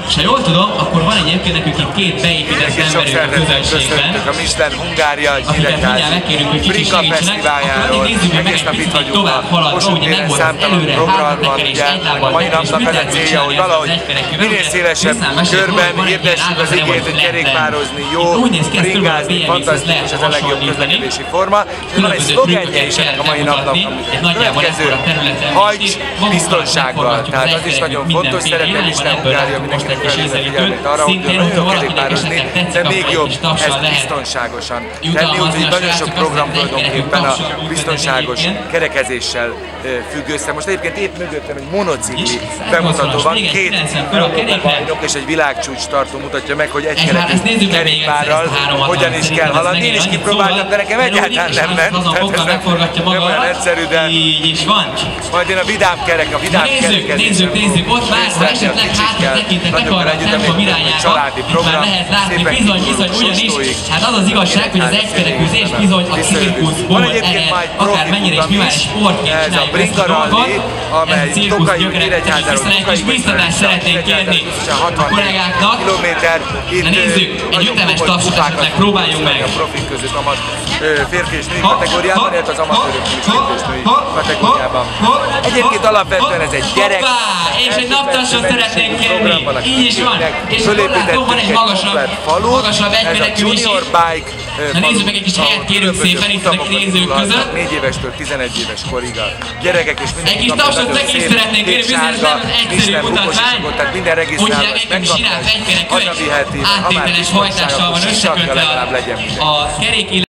És ha jól tudom, akkor van egyébként nekünk itt két beépített emberünk a közönségben, a Michelin Hungária akiket mindjárt megkérünk, hogy kicsit segítsenek, akkor addig nézzük meg egy picit, hogy tovább haladva, ugye meg volt az előre hátratekerés, egy lábbal tekerés, mindent célja, hogy valahogy minél szélesebb körben hirdessük az igényt, hogy kerékpározni jó, bringázni, fantasztikus, ez a legjobb közlekedési forma. És van egy szlogenje is ennek a mai napnak, a következő, hajts biztonsággal. Tehát az is nagyon fontos, szeretném Michelin Hungária mindenkinek felhívni a figyelmét arra, hogy nagyon kerékpározni, de még jobb, ez biztonságosan tenni, úgyhogy nagyon sok program tulajdonképpen a biztonságos kerekezéssel függ össze. Most egyébként épp mögöttem egy monocikli bemutató van, két Európa-bajnok és egy világcsúcs tartó mutatja meg, hogy egy kerékpárral hogyan is kell haladni. Én is kipróbáltam, de nekem egyáltalán nem ment. Megforgatja maga olyan egyszerű, de így is van. majd én a vidám kerekezésen. Nézzük, ott már, ha esetleg hátra tekintetek arra a templom irányába, itt már lehet látni, bizony, ugyanis, hát az az igazság, hogy az egykerekűzés bizony a cirkuszból ered, akár mennyire is mivel sportként csináljuk ezt a dolgot, ez a cirkusz gyökerek, hiszen egy kis biztatást szeretnénk kérni a kollégáknak. Na nézzük, egy ütemes tapsot esetleg próbáljunk meg. A profik között a férfi és női kategóriában, illetve az amatőrök és férfi és női kategóriában. Egyébként alapvetően ez egy gyerek. És egy naptarsot szeretnénk kérni, így is van. És akkor van egy magasabb egykerekű is. Na nézzük meg, egy kis helyet kérünk szépen itt a nézők között. 4 évestől 11 éves korig a gyerekek és mindenki. Egy kis tapsot meg is szeretnénk kérni, bizonyos nem egyszerű mutatvány. Úgyhogy nekünk is csinált egykerekű, egy áttételes hajtással van összekötve a kerék.